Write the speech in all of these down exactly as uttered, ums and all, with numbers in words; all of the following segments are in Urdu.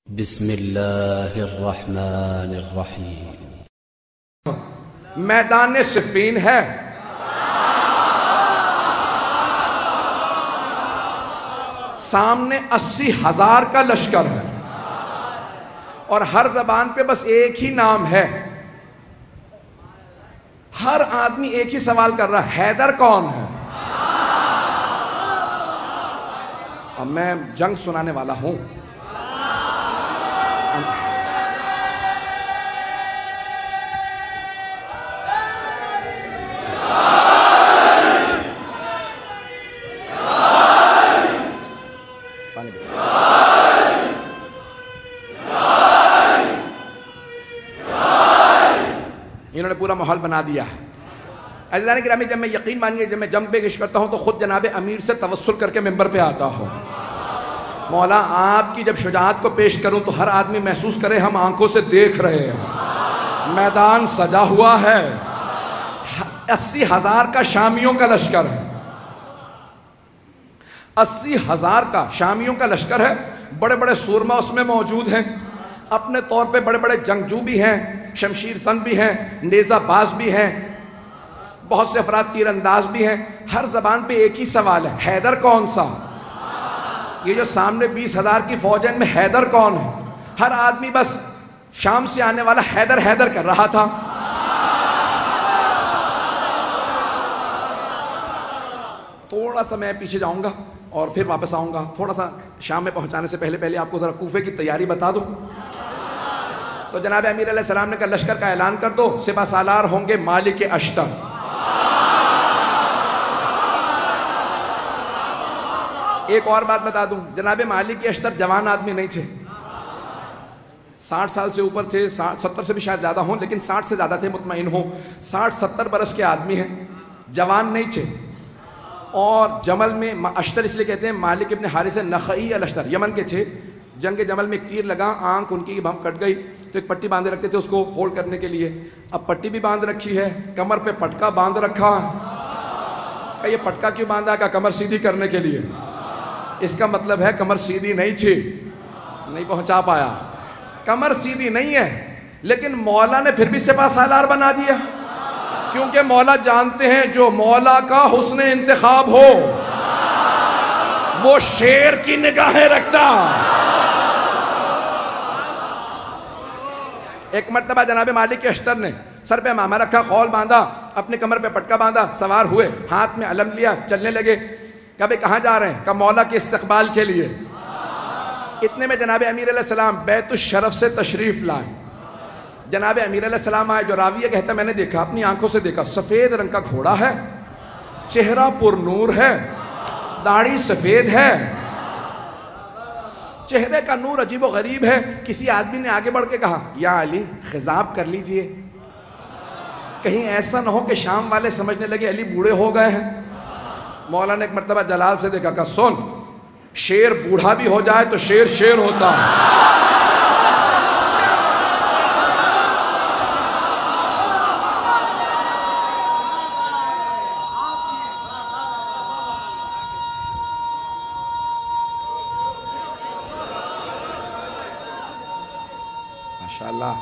بسم اللہ الرحمن الرحیم۔ میدان صفین ہے، سامنے اسی ہزار کا لشکر ہے، اور ہر زبان پہ بس ایک ہی نام ہے۔ ہر آدمی ایک ہی سوال کر رہا ہے، حیدر کون ہے؟ اب میں جنگ سنانے والا ہوں۔ انہوں نے پورا ماحول بنا دیا ہے۔ عزیزان گرامی، جب میں یقین مانیے جب میں جنگ پیش کرتا ہوں تو خود جناب امیر سے توسل کر کے ممبر پہ آتا ہوں، مولا آپ کی جب شجاعت کو پیش کروں تو ہر آدمی محسوس کرے ہم آنکھوں سے دیکھ رہے ہیں۔ میدان سجا ہوا ہے، اسی ہزار کا شامیوں کا لشکر ہے، اسی ہزار کا شامیوں کا لشکر ہے۔ بڑے بڑے سورما اس میں موجود ہیں، اپنے طور پہ بڑے بڑے جنگجو بھی ہیں، شمشیر زن بھی ہیں، نیزہ باز بھی ہیں، بہت سے افراد تیر انداز بھی ہیں۔ ہر زبان پہ ایک ہی سوال ہے، حیدر کون سا؟ یہ جو سامنے بیس ہزار کی فوج ہے ان میں حیدر کون ہے؟ ہر آدمی بس شام سے آنے والا حیدر حیدر کر رہا تھا۔ تھوڑا سا میں پیچھے جاؤں گا اور پھر واپس آؤں گا، تھوڑا سا شام میں پہنچانے سے پہلے پہلے آپ کو ذرا کوفے کی تیاری بتا دوں۔ تو جناب امیر علیہ السلام نے کہا لشکر کا اعلان کر دو، سپہ سالار ہوں گے مالک اشتر۔ ایک اور بات بتا دوں، جناب مالک اشتر جوان آدمی نہیں تھے، ساٹھ سال سے اوپر تھے، ستر سے بھی شاید زیادہ ہوں، لیکن ساٹھ سے زیادہ تھے مطمئن ہوں، ساٹھ ستر برس کے آدمی ہیں، جوان نہیں تھے۔ اور جمل میں اشتر اس لیے کہتے ہیں، مالک ابن حارث نخعی الاشتر یمن کے تھے۔ جنگ جمل میں ایک تیر لگا، آنکھ ان کی بم کٹ گئی، تو ایک پٹی باندھے رکھتے تھے اس کو ہولڈ کرنے کے لیے۔ اب پٹی بھی باندھ رکھی ہے، کمر پہ پٹکا باندھ رکھا ہے۔ کہ یہ پٹکا کیوں باندھا؟ کہ کمر سیدھی کرنے کے لیے۔ اس کا مطلب ہے کمر سیدھی نہیں تھی، نہیں پہنچا پایا، کمر سیدھی نہیں ہے، لیکن مولا نے پھر بھی سپہ سالار بنا دیا، کیونکہ مولا جانتے ہیں جو مولا کا حسن انتخاب ہو وہ شیر کی نگاہیں رکھتا۔ ایک مرتبہ جناب مالک اشتر نے سر پہ امامہ رکھا، خول باندھا، اپنے کمر پہ پٹکا باندھا، سوار ہوئے، ہاتھ میں علم لیا، چلنے لگے۔ کہا بھئی کہاں جا رہے ہیں؟ کہا مولا کے استقبال کے لیے۔ اتنے میں جناب امیر علیہ السلام بیت الشرف سے تشریف لائے۔ جناب امیر علیہ السلام آئے، جو راویہ کہتا میں نے دیکھا، اپنی آنکھوں سے دیکھا، سفید رنگ کا گھوڑا ہے، چہرہ پر نور ہے، داڑھی سفید ہے، چہرے کا نور عجیب و غریب ہے۔ کسی آدمی نے آگے بڑھ کے کہا یا علی خضاب کر لیجئے، کہیں ایسا نہ ہو کہ شام والے سمجھنے لگے علی بوڑھے ہو گئے ہیں۔ مولا نے ایک مرتبہ جلال سے دیکھا، کہا سن، شیر بوڑھا بھی ہو جائے تو شیر شیر ہوتا ہے۔ ماشاءاللہ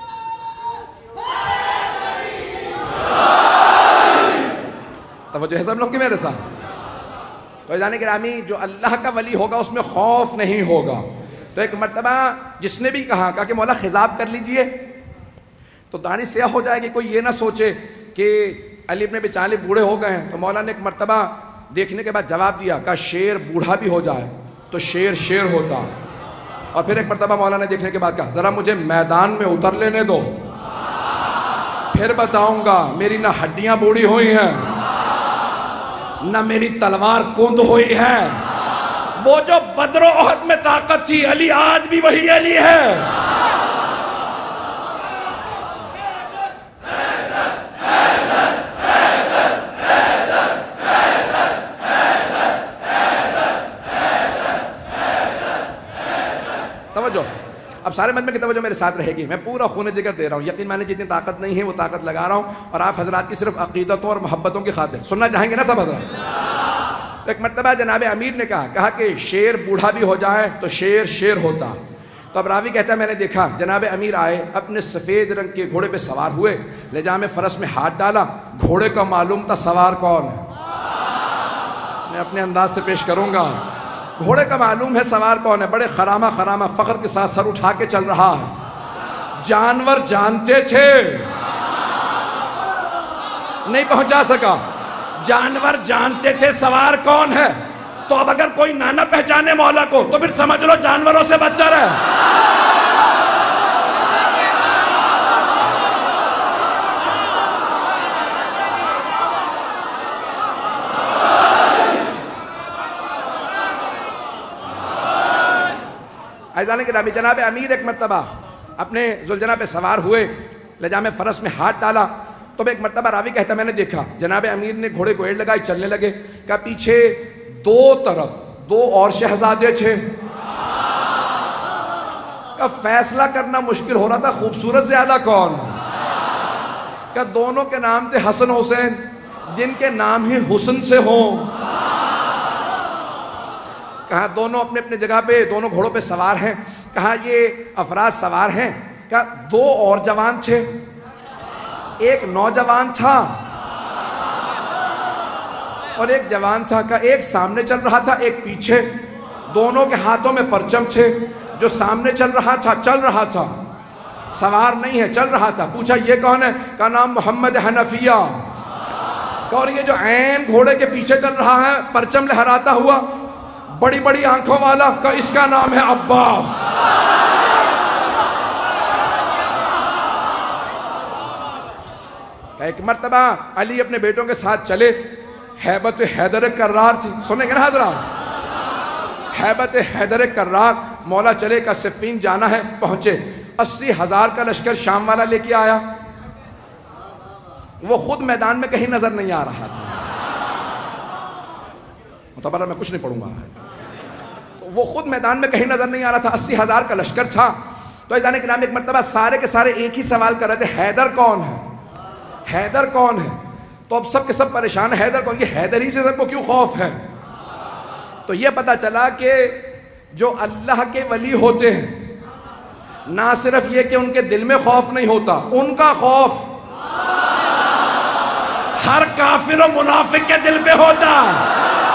توجہ ہے سب لوگ کی میرے ساتھ؟ تو جانے گرامی، جو اللہ کا ولی ہوگا اس میں خوف نہیں ہوگا۔ تو ایک مرتبہ جس نے بھی کہا کہا کہ مولا خضاب کر لیجئے تو داڑھی سیاہ ہو جائے گی، کوئی یہ نہ سوچے کہ علی ابن ابی طالب بوڑھے ہو گئے ہیں۔ تو مولا نے ایک مرتبہ دیکھنے کے بعد جواب دیا، کہا شیر بوڑھا بھی ہو جائے تو شیر شیر ہوتا۔ اور پھر ایک مرتبہ مولا نے دیکھنے کے بعد کہا ذرا مجھے میدان میں اتر لینے دو، پھر بتاؤں گا میری نہ ہڈیاں بوڑھی ہوئی ہیں نہ میری تلوار کند ہوئی ہے۔ وہ جو بدر و احد میں طاقت تھی، علی آج بھی وہی علی ہے۔ توجہ، اب سارے مجمع کی توجہ میرے ساتھ رہے گی، میں پورا خون جگر دے رہا ہوں، یقین مانے جتنی طاقت نہیں ہے وہ طاقت لگا رہا ہوں، اور آپ حضرات کی صرف عقیدتوں اور محبتوں کی خاطر سننا چاہیں گے نا سب حضرات؟ ایک مرتبہ جناب امیر نے کہا کہا کہ شیر بوڑھا بھی ہو جائے تو شیر شیر ہوتا، تو تو اب راوی کہتا ہے میں نے دیکھا جناب امیر آئے اپنے سفید رنگ کے گھوڑے پہ سوار ہوئے، لجام فرس میں ہاتھ ڈالا، گھوڑے کا معلوم تھا سوار کون ہے، میں اپنے انداز سے پیش کروں گا، گھوڑے کا معلوم ہے سوار کون ہے، بڑے خرامہ خرامہ فخر کے ساتھ سر اٹھا کے چل رہا ہے۔ جانور جانتے تھے، نہیں پہنچا سکا، جانور جانتے تھے سوار کون ہے، تو اب اگر کوئی نہ پہچانے مولا کو تو پھر سمجھ لو جانوروں سے بدتر ہے۔ عزیزان گرامی، جناب امیر ایک مرتبہ اپنے ذوالجناح پہ سوار ہوئے، لجام فرس میں ہاتھ ڈالا، تو ایک مرتبہ راوی کہتا میں نے دیکھا جناب امیر نے گھوڑے کو ایڑ لگائی، چلنے لگے، کہ پیچھے دو طرف دو اور شہزادے تھے، کہ فیصلہ کرنا مشکل ہو رہا تھا خوبصورت زیادہ کون، کہ دونوں کے نام تھے حسن حسین، جن کے نام ہی حسن سے ہوں، کہا دونوں اپنے اپنے جگہ پہ دونوں گھوڑوں پہ سوار ہیں، کہا یہ افراد سوار ہیں، کہا دو اور جوان تھے، ایک نوجوان تھا اور ایک جوان تھا، کہا ایک سامنے چل رہا تھا ایک پیچھے، دونوں کے ہاتھوں میں پرچم تھے، جو سامنے چل رہا تھا چل رہا تھا، سوار نہیں ہے چل رہا تھا، پوچھا یہ کون ہے، کہا نام محمد حنفیہ، اور یہ جو عین گھوڑے کے پیچھے چل رہا ہے پرچم لہراتا ہوا بڑی بڑی آنکھوں والا، کہا اس کا نام ہے عباس۔ ایک مرتبہ علی اپنے بیٹوں کے ساتھ چلے، ہیبت حیدر کرار تھی، سنیں گے نا حضرات، ہیبت حیدر کرار، مولا چلے کا صفین جانا ہے، پہنچے، اسی ہزار کا لشکر شام والا لے کے آیا، وہ خود میدان میں کہیں نظر نہیں آ رہا تھا، مطبرہ میں کچھ نہیں پڑھوں گا، وہ خود میدان میں کہیں نظر نہیں آ رہا تھا، اسی ہزار کا لشکر تھا، تو عزیزان کرام ایک مرتبہ سارے کے سارے ایک ہی سوال کر رہے تھے، حیدر کون ہے، حیدر کون ہے، تو اب سب کے سب پریشان ہے، حیدر کون، یہ حیدر ہی سے سب کو کیوں خوف ہے، تو یہ پتا چلا کہ جو اللہ کے ولی ہوتے ہیں، نہ صرف یہ کہ ان کے دل میں خوف نہیں ہوتا، ان کا خوف ہر کافر و منافق کے دل پہ ہوتا ہے۔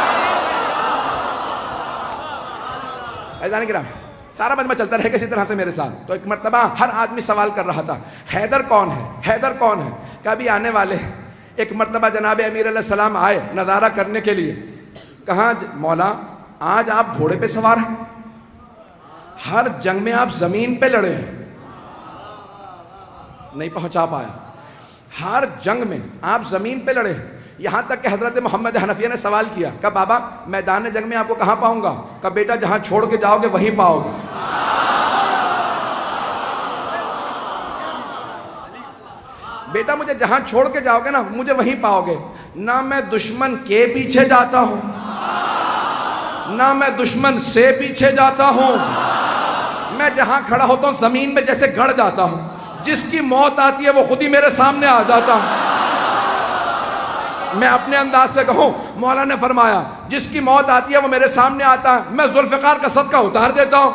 عزیزان کرام سارا مجمع چلتا رہے کسی طرح سے میرے ساتھ، تو ایک مرتبہ ہر آدمی سوال کر رہا تھا حیدر کون ہے، حیدر کون ہے، کہ ابھی آنے والے ہیں۔ ایک مرتبہ جناب امیر علیہ السلام آئے نظارہ کرنے کے لیے، کہا مولا آج آپ گھوڑے پہ سوار ہیں، ہر جنگ میں آپ زمین پہ لڑے ہیں، نہیں پہنچا پایا، ہر جنگ میں آپ زمین پہ لڑے ہیں، یہاں تک کہ حضرت محمد حنفیہ نے سوال کیا کہ بابا میدان جنگ میں آپ کو کہاں پاؤں گا، کہ بیٹا جہاں چھوڑ کے جاؤ گے وہیں پاؤ گے، بیٹا مجھے جہاں چھوڑ کے جاؤ گے نا مجھے وہیں پاؤ گے، نہ میں دشمن کے پیچھے جاتا ہوں نہ میں دشمن سے پیچھے جاتا ہوں، میں جہاں کھڑا ہوتا ہوں زمین میں جیسے گڑ جاتا ہوں، جس کی موت آتی ہے وہ خود ہی میرے سامنے آ جاتا ہوں۔ میں اپنے انداز سے کہوں مولا نے فرمایا جس کی موت آتی ہے وہ میرے سامنے آتا ہے، میں ذوالفقار کا صدقہ اتار دیتا ہوں۔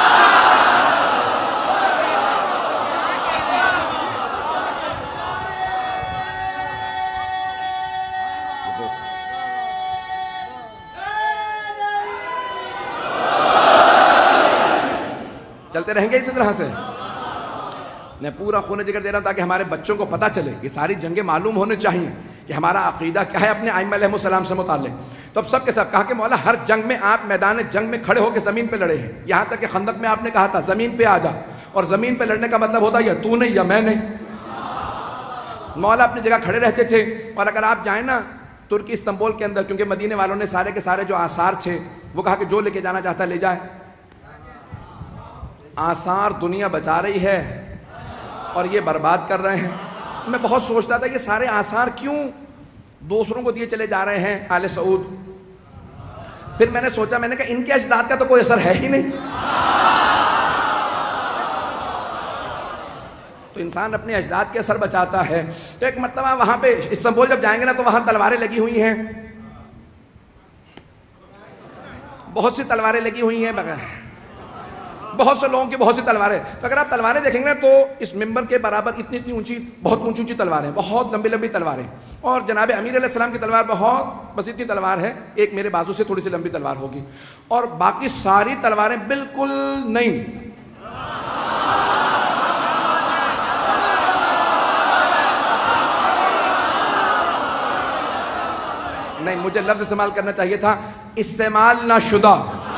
چلتے رہیں گے اسی طرح سے، میں پورا خون جگر دے رہا ہوں تاکہ ہمارے بچوں کو پتہ چلے، یہ ساری جنگیں معلوم ہونے چاہیے کہ ہمارا عقیدہ کیا ہے اپنے ائمہ علیہ السلام سے متعلق۔ تو اب سب کے سب کہا کہ مولا ہر جنگ میں آپ میدان جنگ میں کھڑے ہو کے زمین پہ لڑے ہیں، یہاں تک کہ خندق میں آپ نے کہا تھا زمین پہ آ جا، اور زمین پہ لڑنے کا مطلب ہوتا ہے یا تو نہیں یا میں نہیں۔ مولا اپنی جگہ کھڑے رہتے تھے، اور اگر آپ جائیں نا ترکی استنبول کے اندر، کیونکہ مدینے والوں نے سارے کے سارے جو آثار تھے وہ کہا کہ جو لے کے جانا چاہتا لے جائے، آثار دنیا بچا رہی ہے اور یہ برباد کر رہے ہیں۔ میں بہت سوچتا تھا یہ سارے آثار کیوں دوسروں کو دیے چلے جا رہے ہیں آل سعود، پھر میں نے سوچا، میں نے کہا ان کے اجداد کا تو کوئی اثر ہے ہی نہیں، تو انسان اپنے اجداد کے اثر بچاتا ہے۔ تو ایک مرتبہ وہاں پہ استنبول جب جائیں گے نا تو وہاں تلواریں لگی ہوئی ہیں، بہت سی تلواریں لگی ہوئی ہیں، بہت سے لوگوں کی بہت سی تلواریں. تو اگر آپ تلواریں دیکھیں گے نا تو اس ممبر کے برابر اتنی اتنی اونچی, بہت اونچی اونچی تلواریں, بہت لمبی لمبی تلواریں. اور جناب امیر علیہ السلام کی تلوار بہت بس اتنی تلوار ہے, ایک میرے بازو سے تھوڑی سی لمبی تلوار ہوگی, اور باقی ساری تلواریں بالکل نہیں. نہیں, مجھے لفظ استعمال کرنا چاہیے تھا استعمال نہ شدہ.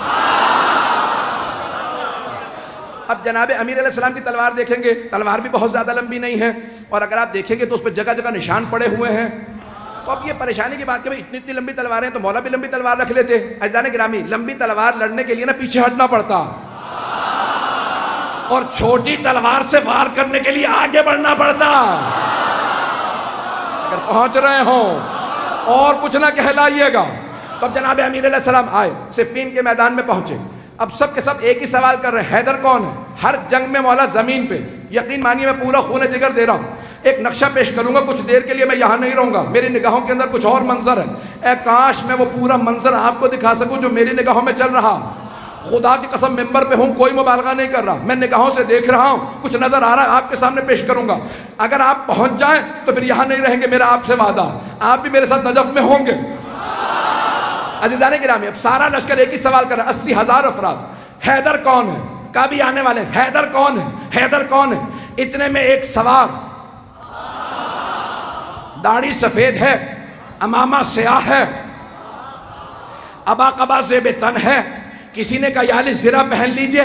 اب جناب امیر علیہ السلام کی تلوار دیکھیں گے, تلوار بھی بہت زیادہ لمبی نہیں ہے, اور اگر آپ دیکھیں گے تو اس پہ جگہ جگہ نشان پڑے ہوئے ہیں. تو اب یہ پریشانی کی بات کہ اتنی اتنی لمبی تلواریں ہیں, تو مولا بھی لمبی تلوار رکھ لیتے. عزیزان گرامی, لمبی تلوار لڑنے کے لیے نا پیچھے ہٹنا پڑتا, اور چھوٹی تلوار سے وار کرنے کے لیے آگے بڑھنا پڑتا. اگر پہنچ رہے ہوں اور کچھ نہ کہلائیے گا. تو اب جناب امیر علیہ السلام آئے, صفین کے میدان میں پہنچے. اب سب کے سب ایک ہی سوال کر رہے ہیں, حیدر کون ہے؟ ہر جنگ میں مولا زمین پہ, یقین مانیے میں پورا خون جگر دے رہا ہوں. ایک نقشہ پیش کروں گا, کچھ دیر کے لیے میں یہاں نہیں رہوں گا, میری نگاہوں کے اندر کچھ اور منظر ہے. اے کاش میں وہ پورا منظر آپ کو دکھا سکوں جو میری نگاہوں میں چل رہا. خدا کی قسم ممبر پہ ہوں, کوئی مبالغہ نہیں کر رہا, میں نگاہوں سے دیکھ رہا ہوں, کچھ نظر آ رہا ہے, آپ کے سامنے پیش کروں گا. اگر آپ پہنچ جائیں تو پھر یہاں نہیں رہیں گے, میرا آپ سے وعدہ, آپ بھی میرے ساتھ نجف میں ہوں گے. عزیزان گرامی, اب سارا لشکر ایک ہی سوال کر رہا ہے, اسی ہزار افراد. حیدر کون ہے؟ کبھی آنے والے, حیدر کون ہے؟ حیدر کون ہے؟ اتنے میں ایک سوار, داڑھی سفید ہے, امامہ سیاہ ہے, ابا قبا زیب تن ہے. کسی نے کہا یا علی زرہ پہن لیجئے,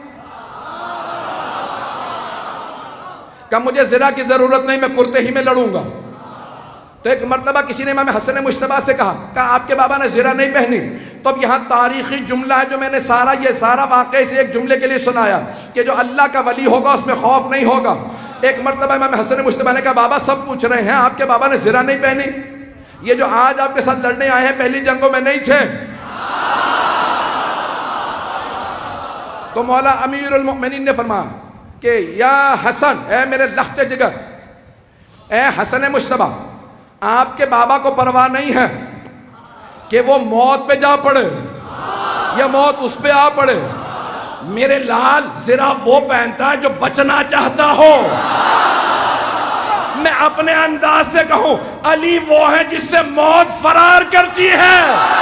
کہ مجھے زرہ کی ضرورت نہیں, میں کرتے ہی میں لڑوں گا. تو ایک مرتبہ کسی نے امام حسن مجتبیٰ سے کہا کہا آپ کے بابا نے زرہ نہیں پہنی. تو اب یہاں تاریخی جملہ ہے جو میں نے سارا یہ سارا واقعہ سے ایک جملے کے لیے سنایا کہ جو اللہ کا ولی ہوگا اس میں خوف نہیں ہوگا. ایک مرتبہ امام حسن مجتبیٰ نے کہا بابا سب پوچھ رہے ہیں آپ کے بابا نے زرہ نہیں پہنی, یہ جو آج آپ کے ساتھ لڑنے آئے ہیں پہلی جنگوں میں نہیں تھے. تو مولا امیر المؤمنین نے فرمایا کہ یا حسن, اے میرے لخت جگر, اے حسن مجتبیٰ, آپ کے بابا کو پرواہ نہیں ہے کہ وہ موت پہ جا پڑے یا موت اس پہ آ پڑے. میرے لال زرہ وہ پہنتا ہے جو بچنا چاہتا ہو. میں اپنے انداز سے کہوں علی وہ ہے جس سے موت فرار کرتی ہے.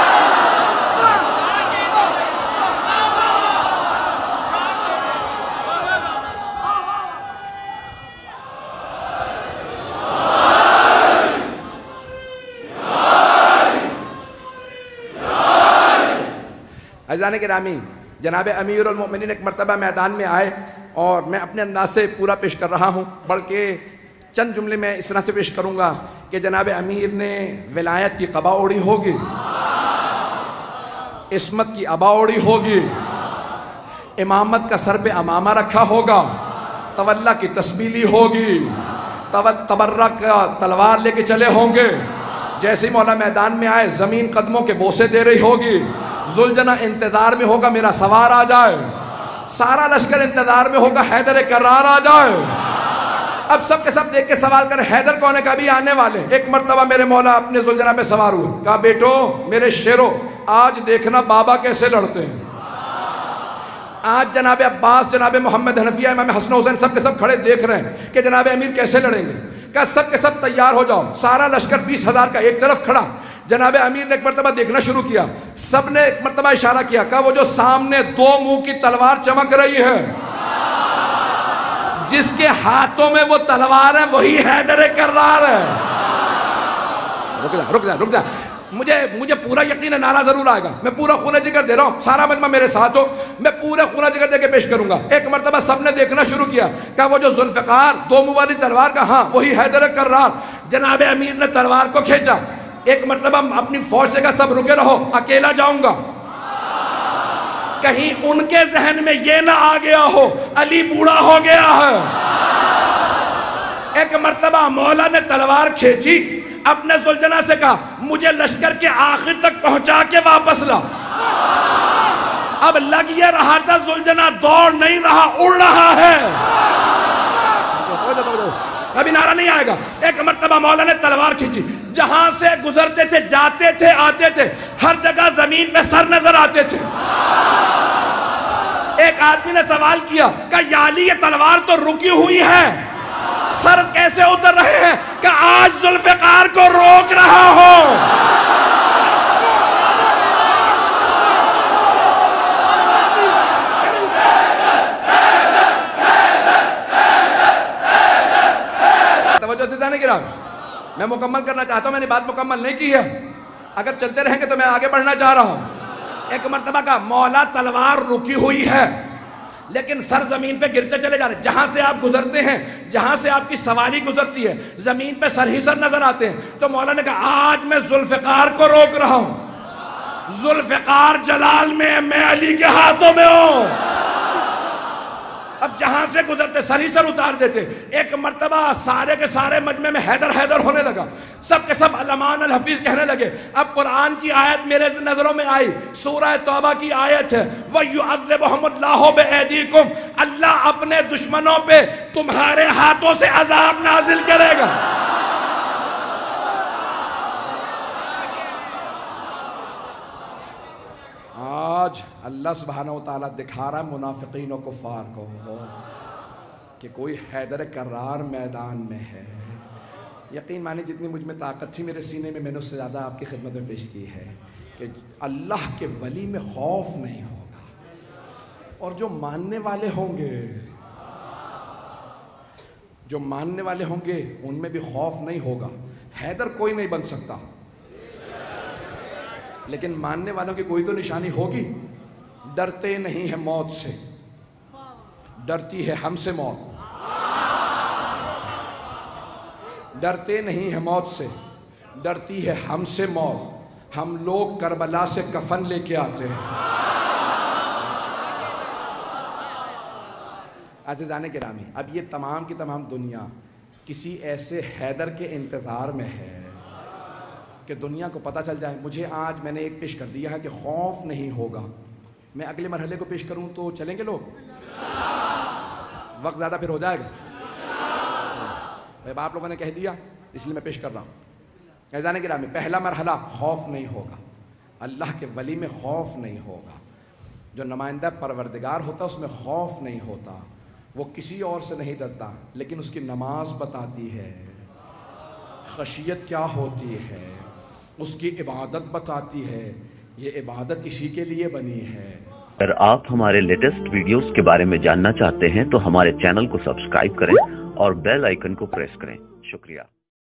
عزیزان گرامی, جناب امیر المؤمنین ایک مرتبہ میدان میں آئے, اور میں اپنے انداز سے پورا پیش کر رہا ہوں, بلکہ چند جملے میں اس طرح سے پیش کروں گا کہ جناب امیر نے ولایت کی قبا اوڑی ہوگی, عصمت کی ابا اوڑی ہوگی, امامت کا سر پہ امامہ رکھا ہوگا, تولا کی تسبیح لی ہوگی, تبرک کا تلوار لے کے چلے ہوں گے. جیسے مولا میدان میں آئے زمین قدموں کے بوسے دے رہی ہوگی. ذوالجنہ انتظار میں ہوگا میرا سوار آ جائے, سارا لشکر انتظار میں ہوگا حیدر کرار آ جائے. اب سب کے سب دیکھ کے سوال کریں حیدر کون ہے, کبھی آنے والے. ایک مرتبہ میرے مولا اپنے ذوالجنہ پہ سوار ہوئے, کہا بیٹو میرے شیرو آج دیکھنا بابا کیسے لڑتے ہیں. آج جناب عباس, جناب محمد حنفیہ, امام حسن حسین سب کے سب کھڑے دیکھ رہے ہیں کہ جناب امیر کیسے لڑیں گے. کہا سب کے سب تیار ہو جاؤ. سارا لشکر بیس ہزار کا ایک طرف کھڑا. جناب امیر نے ایک مرتبہ دیکھنا شروع کیا, سب نے ایک مرتبہ اشارہ کیا, کہا وہ جو سامنے دو منہ کی تلوار چمک رہی ہے, جس کے ہاتھوں میں وہ تلوار ہے وہی حیدر کرار ہے. رک جا رک جا رک جا مجھے مجھے پورا یقین ہے نعرہ ضرور آئے گا. میں پورا خونہ جگر دے رہا ہوں, سارا مجمع میرے ساتھ ہو, میں پورا خونہ جگر دے کے پیش کروں گا. ایک مرتبہ سب نے دیکھنا شروع کیا, کہا وہ جو ذوالفقار دو منہ والی تلوار کا, ہاں وہی حیدر کرار. جناب امیر نے تلوار کو کھینچا. ایک مرتبہ اپنی فوج سے کہا سب رکے رہو, اکیلا جاؤں گا. کہیں ان کے ذہن میں یہ نہ آ گیا ہو علی بوڑھا ہو گیا ہے. ایک مرتبہ مولا نے تلوار کھینچی, اپنے ذوالجنہ سے کہا مجھے لشکر کے آخر تک پہنچا کے واپس لا. اب لگ یہ رہا تھا ذوالجنہ دوڑ نہیں رہا, اڑ رہا ہے. ابھی نعرہ نہیں آئے گا. ایک مرتبہ مولا نے تلوار کھینچی, جہاں سے گزرتے تھے, جاتے تھے, آتے تھے, ہر جگہ زمین پہ سر نظر آتے تھے. ایک آدمی نے سوال کیا کہ یا علی یہ تلوار تو رکی ہوئی ہے، سر کیسے اتر رہے ہیں؟ کہ آج ذوالفقار کو روک رہا ہوں۔ توجہ سے جانے گرام، میں مکمل کرنا چاہتا ہوں، میں نے بات مکمل نہیں کی ہے، اگر چلتے رہیں گے تو میں آگے بڑھنا چاہ رہا ہوں۔ ایک مرتبہ کا مولا تلوار رکی ہوئی ہے لیکن سر زمین پہ گرتے چلے جا رہے ہیں، جہاں سے آپ گزرتے ہیں، جہاں سے آپ کی سواری گزرتی ہے، زمین پہ سر ہی سر نظر آتے ہیں۔ تو مولا نے کہا آج میں ذوالفقار کو روک رہا ہوں، ذوالفقار جلال میں میں علی کے ہاتھوں میں ہوں۔ اب جہاں سے گزرتے سر ہی سر اتار دیتے۔ ایک مرتبہ سارے کے سارے مجمع میں حیدر حیدر ہونے لگا، سب کے سب علمان الحفیظ کہنے لگے۔ اب قرآن کی آیت میرے نظروں میں آئی، سورہ توبہ کی آیت ہے، وَيُعَذِّبُهُمُ اللَّهُ بِأَيْدِيكُمْ، اللہ اپنے دشمنوں پہ تمہارے ہاتھوں سے عذاب نازل کرے گا۔ آج اللہ سبحانہ وتعالیٰ دکھا رہا ہے منافقین و کفار کو کہ کوئی حیدر کرار میدان میں ہے۔ یقین مانی جتنی مجھ میں طاقت تھی میرے سینے میں، میں نے اس سے زیادہ آپ کی خدمت میں پیش کی ہے کہ اللہ کے ولی میں خوف نہیں ہوگا، اور جو ماننے والے ہوں گے جو ماننے والے ہوں گے ان میں بھی خوف نہیں ہوگا۔ حیدر کوئی نہیں بن سکتا لیکن ماننے والوں کی کوئی تو نشانی ہوگی۔ ڈرتے نہیں ہیں موت سے، ڈرتی ہے ہم سے موت۔ ڈرتے نہیں ہیں موت سے، ڈرتی ہے ہم سے موت۔ ہم لوگ کربلا سے کفن لے کے آتے ہیں۔ عزیزان گرامی، اب یہ تمام کی تمام دنیا کسی ایسے حیدر کے انتظار میں ہے کہ دنیا کو پتہ چل جائے۔ مجھے آج میں نے ایک پیش کر دیا ہے کہ خوف نہیں ہوگا، میں اگلے مرحلے کو پیش کروں تو چلیں گے لوگ؟ وقت زیادہ پھر ہو جائے گا۔ اب آپ لوگوں نے کہہ دیا اس لیے میں پیش کر رہا ہوں۔ عزیزان گرامی، پہلا مرحلہ خوف نہیں ہوگا، اللہ کے ولی میں خوف نہیں ہوگا۔ جو نمائندہ پروردگار ہوتا اس میں خوف نہیں ہوتا، وہ کسی اور سے نہیں ڈرتا، لیکن اس کی نماز بتاتی ہے خشیت کیا ہوتی ہے، اس کی عبادت بتاتی ہے، یہ عبادت اسی کے لیے بنی ہے۔ اگر آپ ہمارے لیٹسٹ ویڈیوز کے بارے میں جاننا چاہتے ہیں تو ہمارے چینل کو سبسکرائب کریں اور بیل آئیکن کو پریس کریں۔ شکریہ۔